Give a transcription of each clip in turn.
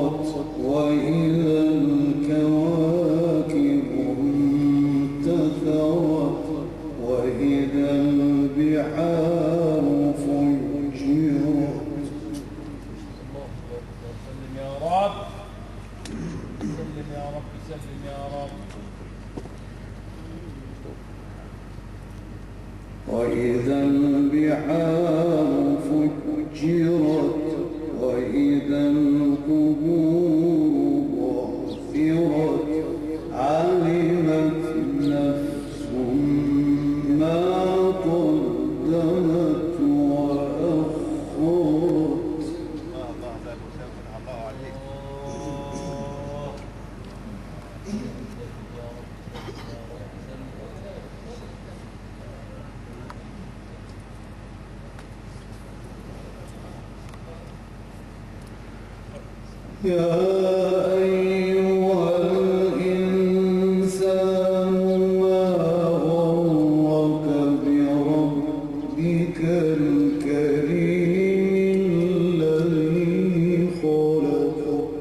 وإذا الكواكب انتثرت وإذا البحار فجرت. سلم يا رب، سلم يا رب، سلم يا رب. وإذا البحار فجرت وإذا القبور بعثرت علمت نفس ما قدمت وأخرت. الله عليك. يا أيها الإنسان ما غرك بربك الكريم الذي خلقك.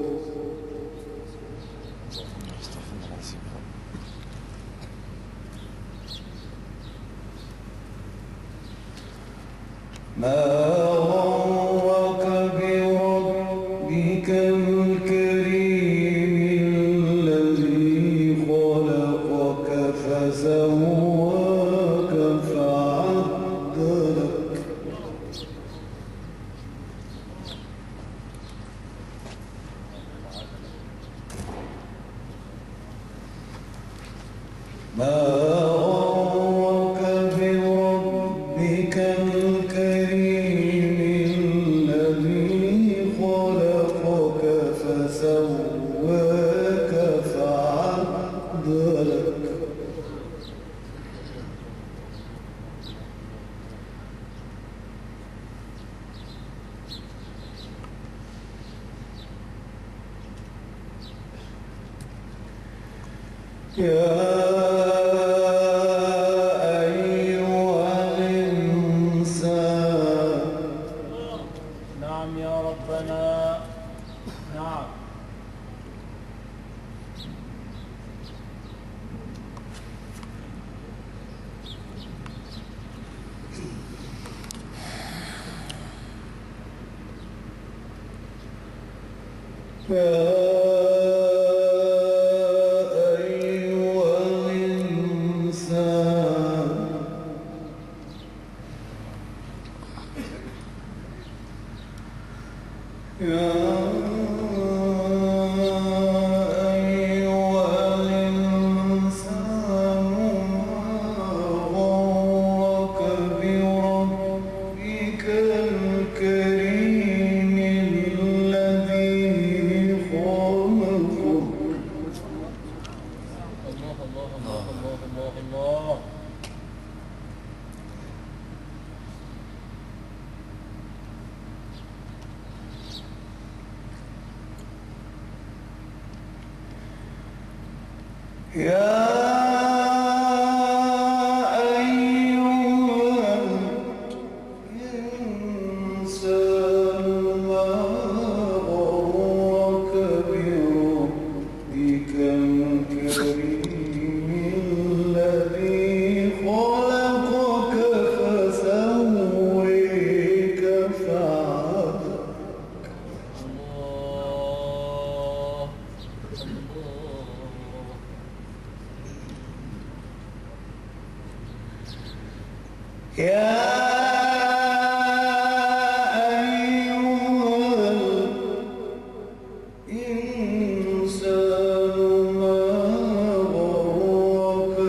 ما غرك بربك الكريم الذي خلقك فسواك فعدلك. ما غرك بربك الكريم الذي خلقك فسواك فعدلك. يا أيها الإنسان. نعم يا ربنا، نعم. يا أيها الإنسان ما غرك بربك الكريم الذي خلقك فسويك فعدلك. يا أيها الإنسان ما غرك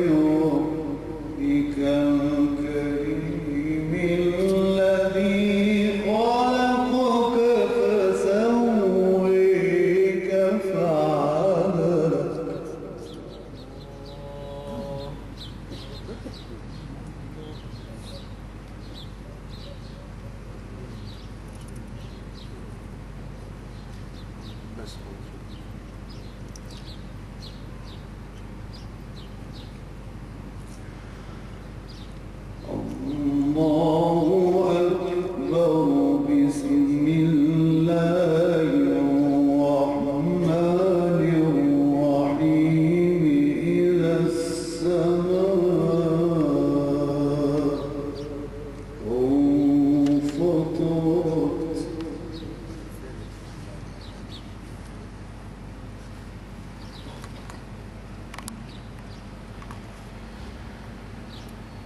بربك الكريم الذي خلقك فسويك فعدلك. بس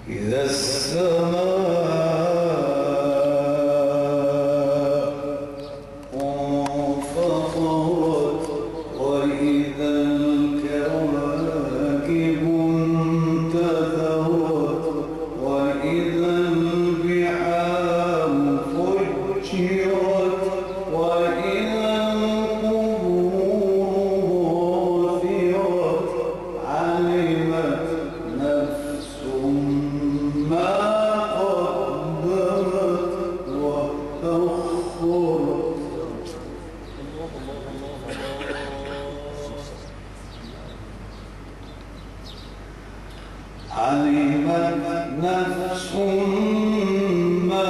إذا السماء انفطرت وإذا الكواكب انتثرت وإذا البحار فجرت وإذا القبور بعثرت علمت نفس ما قدمت وأخرت. علمت نفس ما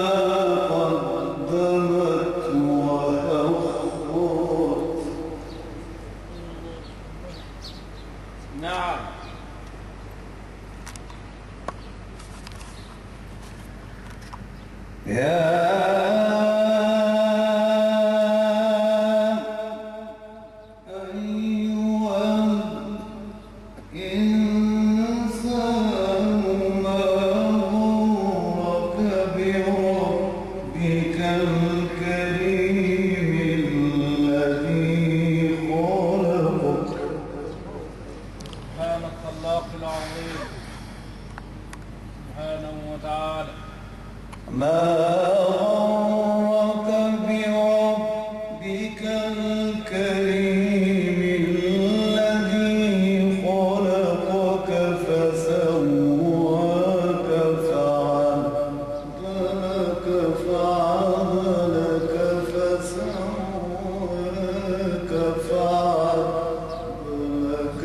قدمت وأخرت. نعم. يا أيها الإنسان ما غرك بربك الكريم الذي خلقك. سبحان الخلاق العظيم سبحانه وتعالى. ما غرك بربك الكريم الذي خلقك فسواك فعدلك فعدلك فسواك فعدلك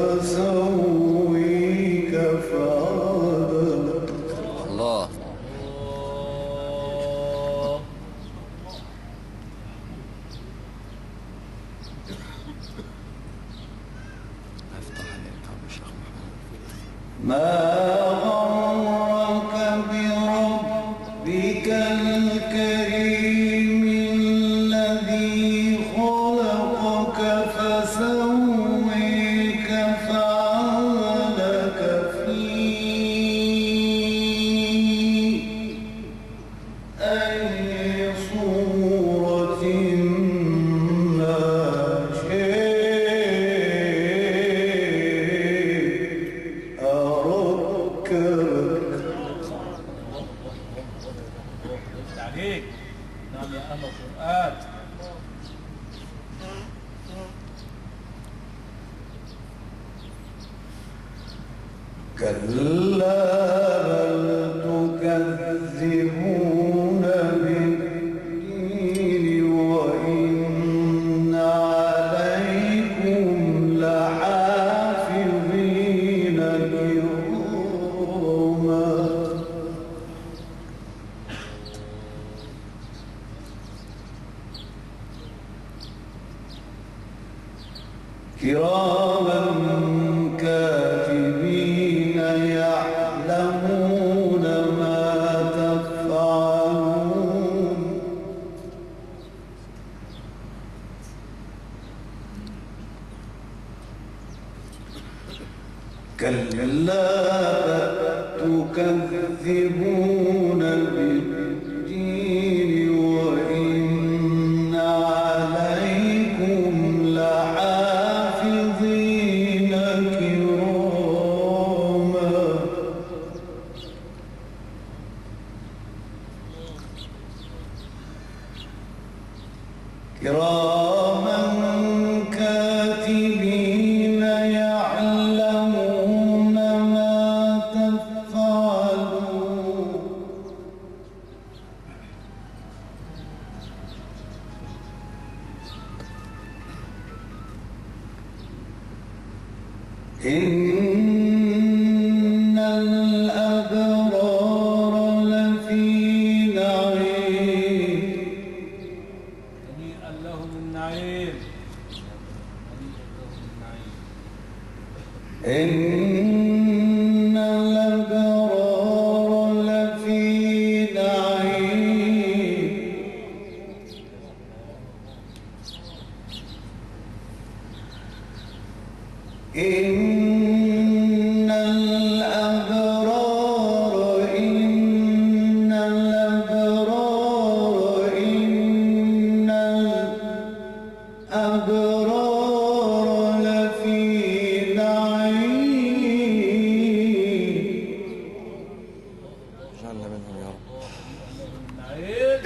فسويك فعدلك. الله. ما غرك بربك الكريم الذي خلقك فسويك فعدلك في أي صورة ما شئت أركبك. يفتح عليك. نعم يا أهل القرآن. كلا بل تكذبون بالدين وإن عليكم لحافظين كراما. كراما كاتبين يعلمون ما تفعلون. كلا تكذبون بالدين وإن عليكم لحافظين كراما. كراما كاتبين يعلمون ما تفعلون. إن الأبرار لفي نعيم. هنيئا لهم النعيم. إن الأبرار لفي نعيم. إن الأبرار الأبرار لفي نعيم اجعلنا منهم يا رب. نعيم.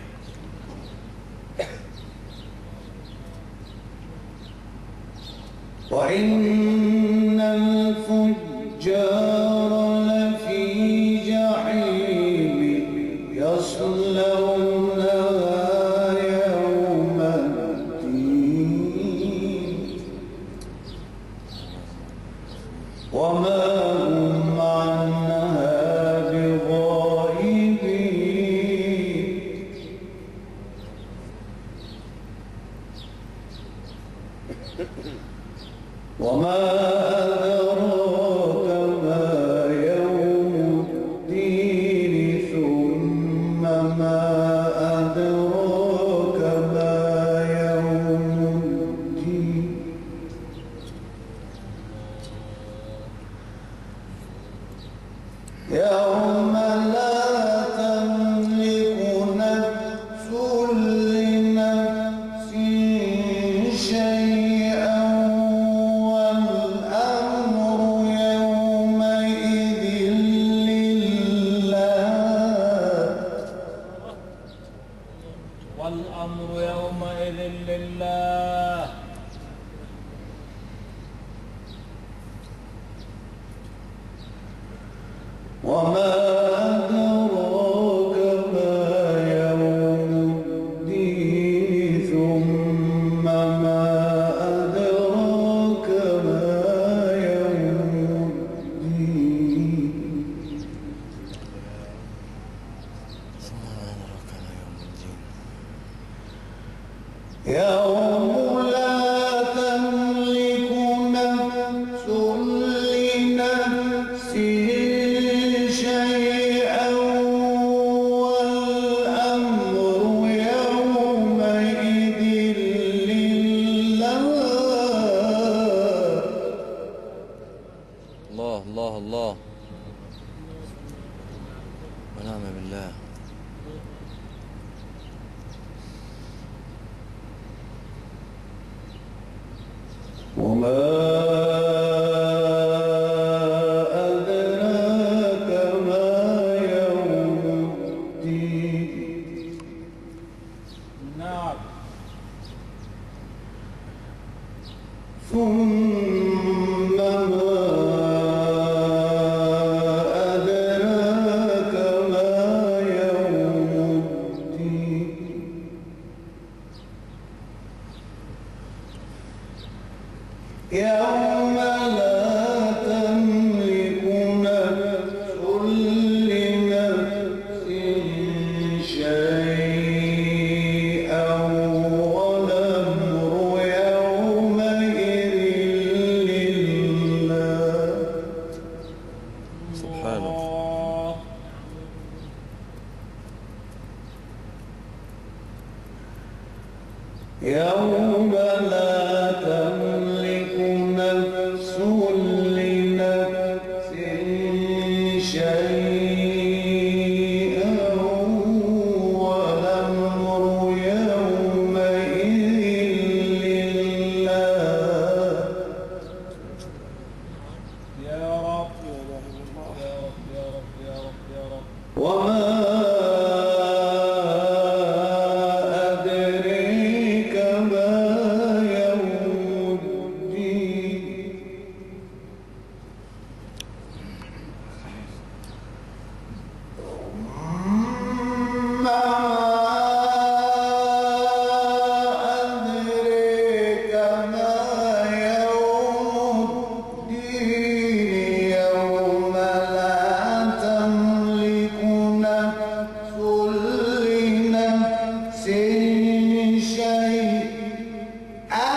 وإن الفجار لفي جحيم يصلونها يوم الدين وما هم عنها بغائبين وما أدراك ما يوم الدين ثم ما أدراك ما يوم الدين يوم لا تملك نفس لنفس شيئا والأمر يومئذ لله والأمر يومئذ لله. وما أدراك ما يوم الدين ثم ما أدراك ما يوم الدين ثم ما أدراك ما يوم الدين. يوم لا تملك نفس لنفس شيئا والأمر يومئذ لله الله الله الله ونعم بالله. وما أدراك ما يوم الدين نعم. ثم ما أدراك ما يوم الدين يوم لا تملك نفس لنفس شيئا والأمر يومئذ لله سبحانه. الله. يوم لا تملك نفس لنفس شيئا والأمر يومئذ لله يا رب يا رب يا رب يا رب يا رب يا رب. وما أدريك ما يوم الدين ما أدريك ما يوم الدين يوم لا تملك نفس لنفس شيئا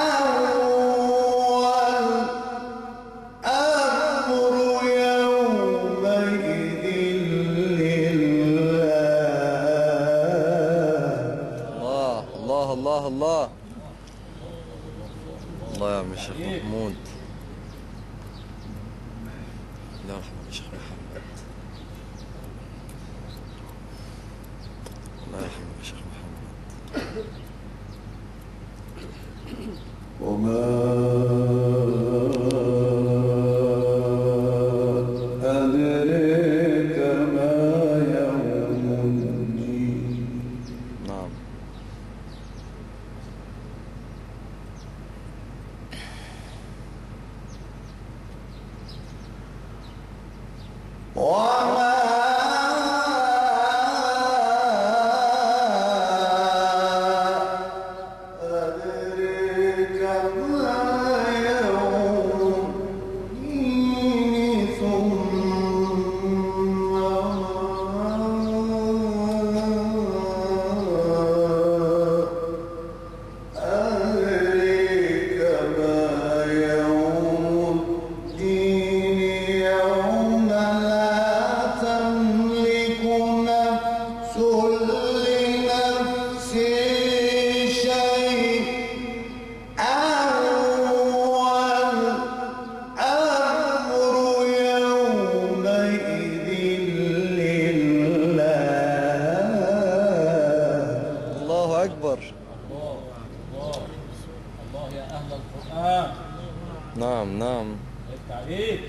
والأمر يومئذ لله الله الله الله الله. الله يا عم الشيخ محمود. الله يرحمه الشيخ محمد. الله يرحمه الشيخ محمد. وما أدريك ما يوم الدين نعم. وما أدريك ما يوم الدين ثم أدريك ما يوم الدين يوم لا تملك نفس لنفس شيئا والأمر يومئذ لله. الله أكبر. الله الله الله يا أهل القرآن. نعم نعم. يفتح عليك.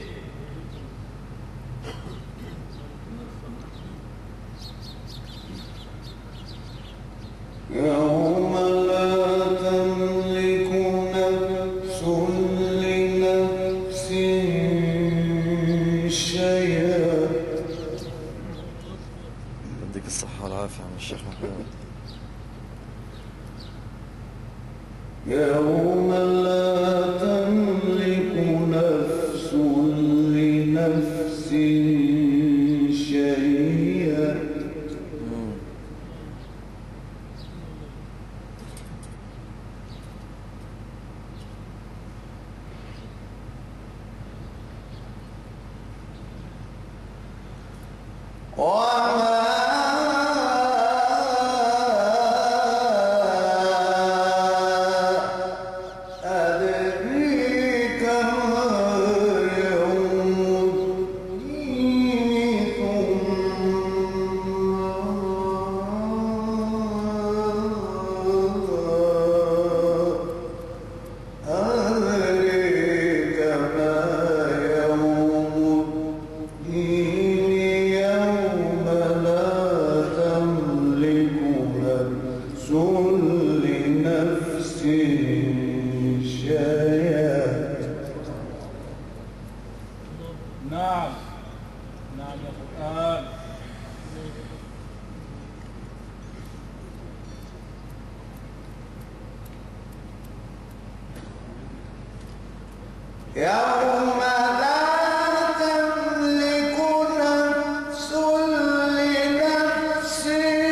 يوم لا تملك نفس لنفس شيئا. يديك الصحة والعافية عم الشيخ محمود. يوم لا تملك نفس لنفس شيئا. وما أدريك ما يوم الدين ثم أدريك ما يوم الدين يوم لا تملك نفس لنفس شيئا. نعم نعم يا قرآن. يوم لا تملك نفس لنفس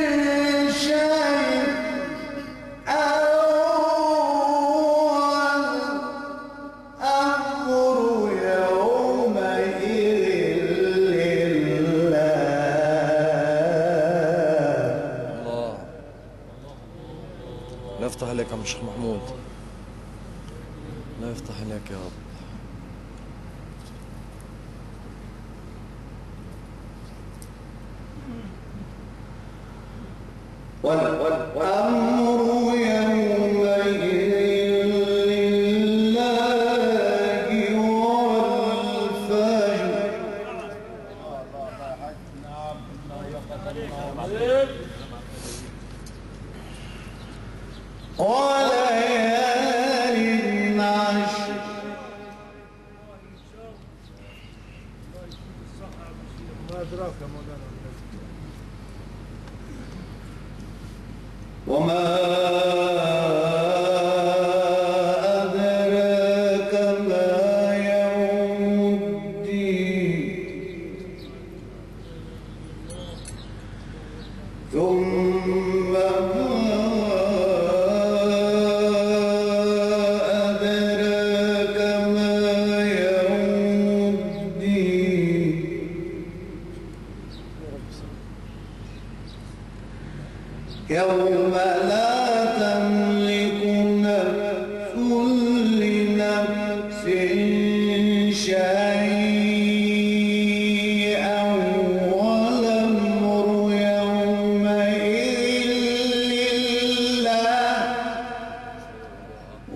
شيئا والأمر يومئذ لله. الله. لا يفتح عليك يا عم الشيخ محمود. لا يفتح عليك يا رب. والأمر يومئذ لله والفجر. نعم الله يقدر الله العظيم. وليال عشر. وما أدراك ما يوم الدين ثم أدراك ما يوم الدين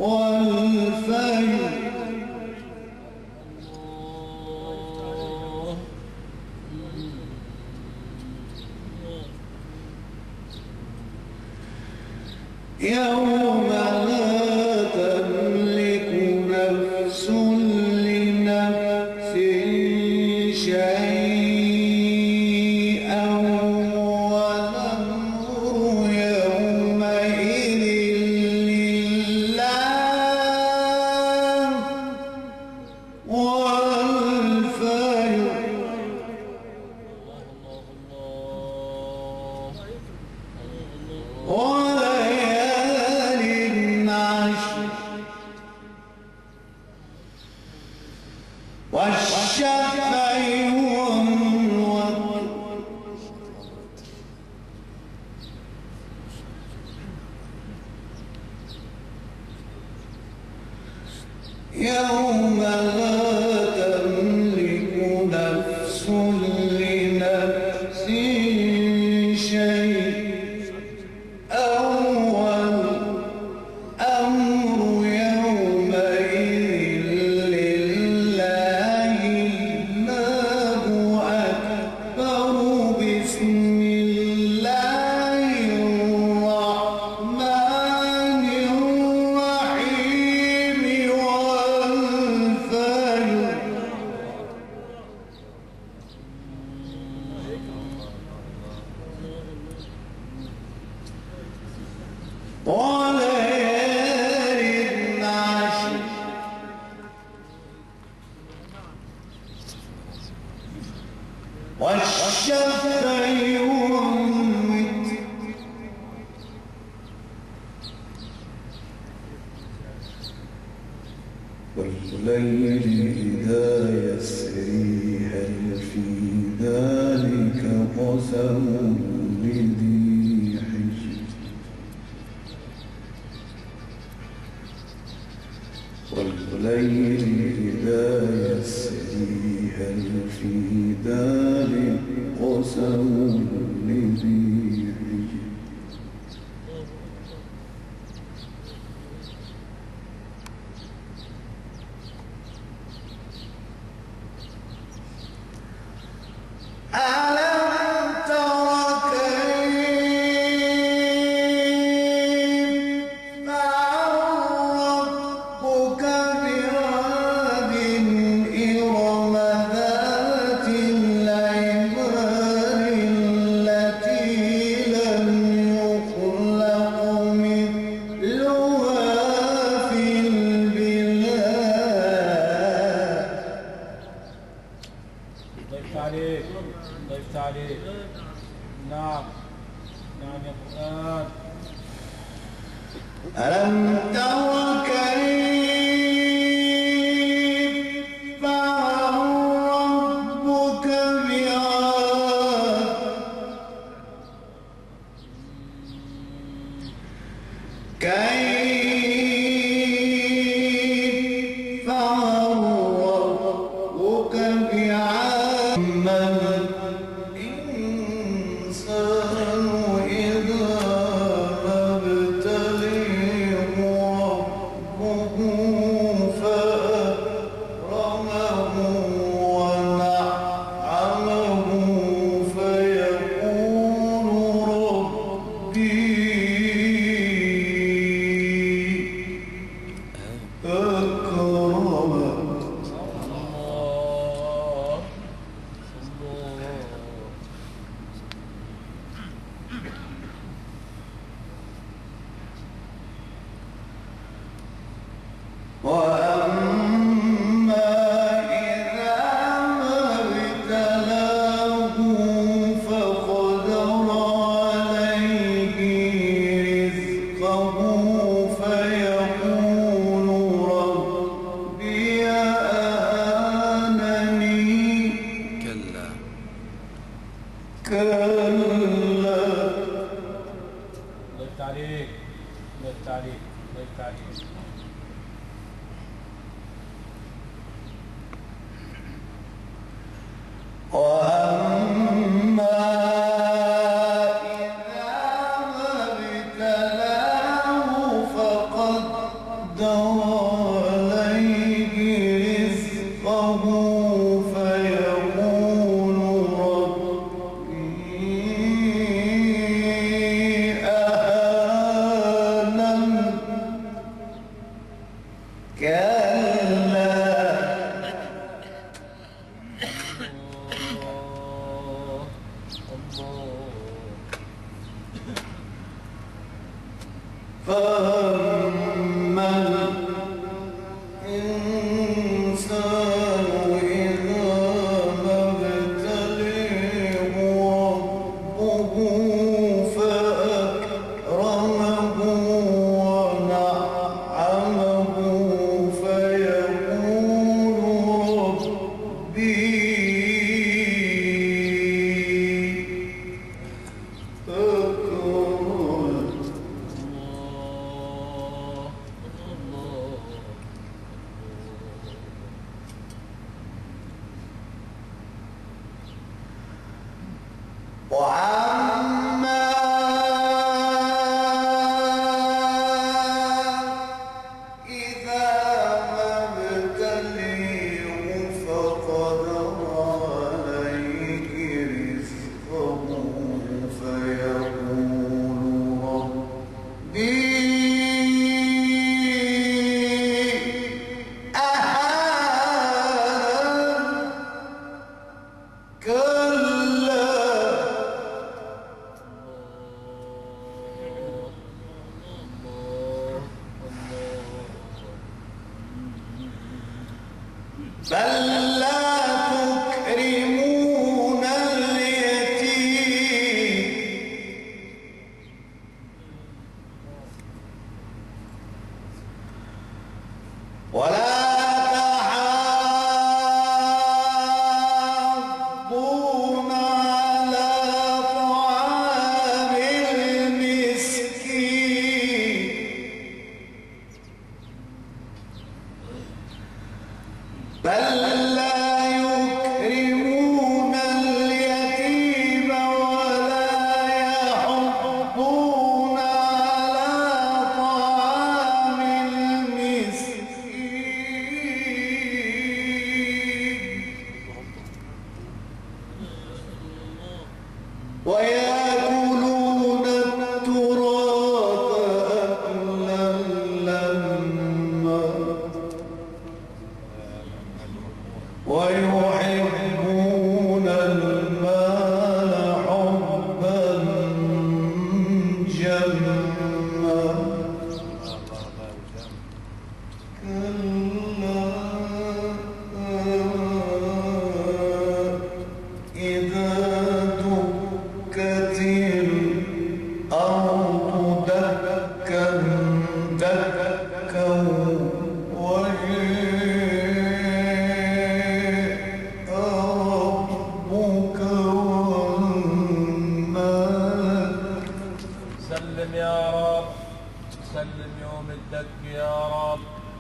يوم لا تملك نفس لنفس شيئا والأمر يومئذ لله والفجر وليال عشر والشفع والوتر يوم لا تملك نفس لنفس شيئا والأمر يومئذ لله الله أكبر بسم الله الرحمن الرحيم والفجر وليال عشر والشفع والوتر والليل إذا يسري هل في ذلك قسم لذي حجر والليل إذا يسري هل في ذلك قسم لذي حجر ألم تر كيف فعل ربك بعاد إرم ذات العماد التي لم يخلق مثلها في البلاد ضيفت عليك ضيفت عليك. نعم نعم يا فؤاد. ألم تر كيف فعل ربك بعاد كيف فعل ربك بعاد ما الإنسان إذا ما ابتليه ربه فأكرمه ونعمه فيقول ربي أكرمن. الله الله. وأما إذا ما ابتلاه فقدر عليه رزقه فيقول عليه رزقه فيقول ربي أهانن كلا فأما الإنسان إذا ما ابتليه ربه فأكرمه ونعمه فيقول ربي أكرمن وعما إذا ما ابتليه فقدر عليه رزقه فيقول ربي أهانن كلا بل لا تكرمون اليتيم ولا تحاضون على طعام المسكين بل لا يكرمون اليتيم ولا يحضون على طعام المسكين ويأكلون التراث أكلا لما ويحبون المال حبا جما كلا إذا دكت الأرض دكا دكا وجاء ربك والملك سلم يا رب، سلم يوم الدك يا رب.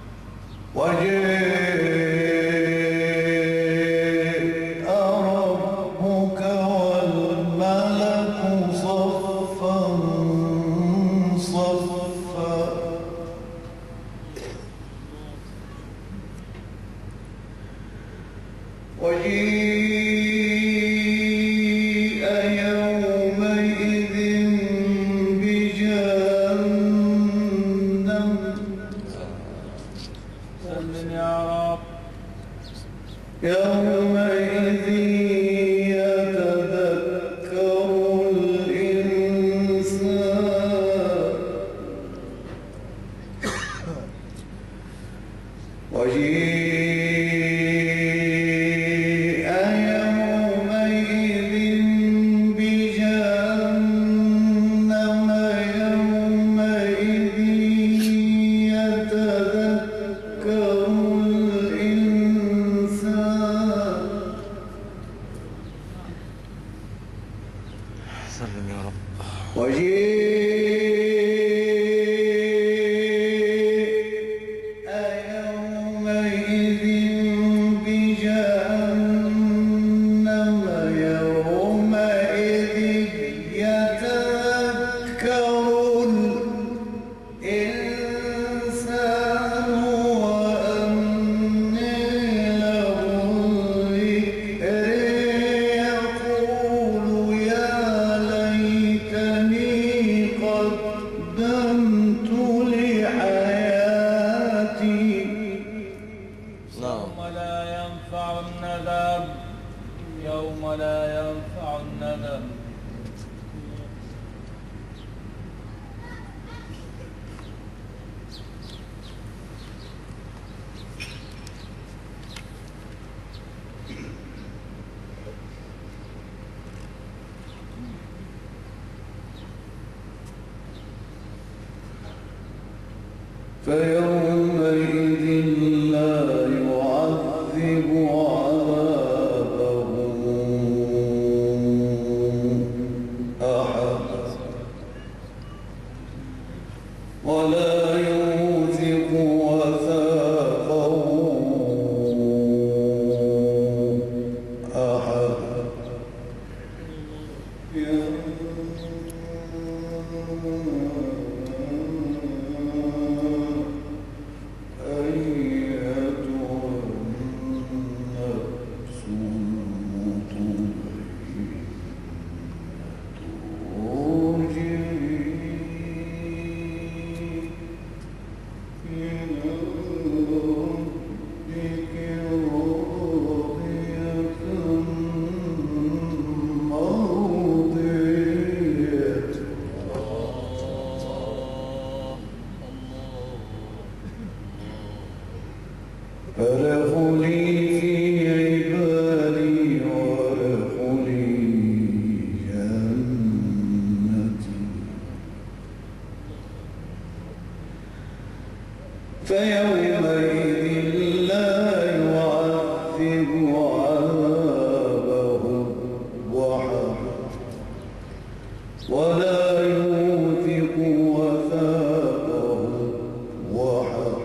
وجاء ربك والملك صفا صفا وجيء يومئذ بجهنم سلم يا رب. يومئذ يتذكر الإنسان وجيء يومئذ بجهنم يومئذ يتذكر الإنسان سلم يا رب. وجيء يومئذ فيومئذ لا يعذب عذابه أحد ولا يوثق وثاقه أحد. فادخلي في عبادي وادخلي جنتي. فيومئذ لا يعذب عذابه أحد ولا يوثق وثاقه أحد.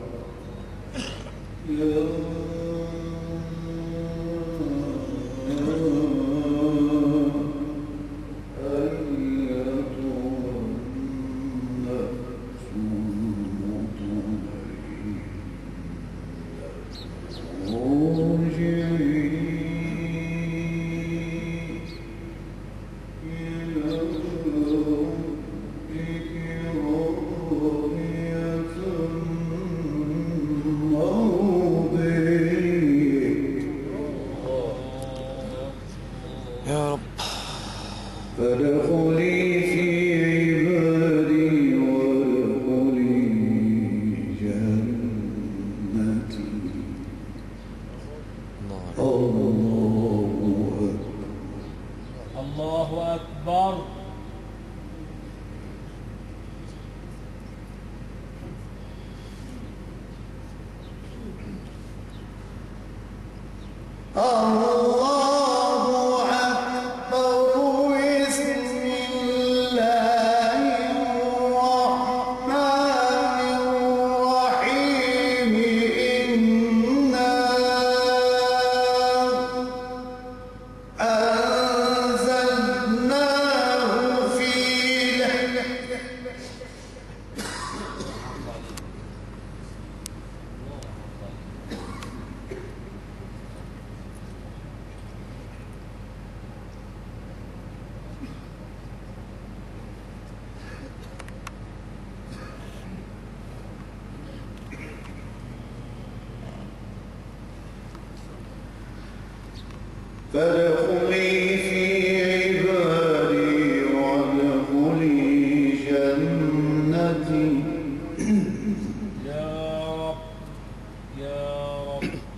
يا رب. فادخلي في عبادي وادخلي جنتي. الله أكبر. فادخلي في عبادي وادخلي جنتي. يا رب يا رب.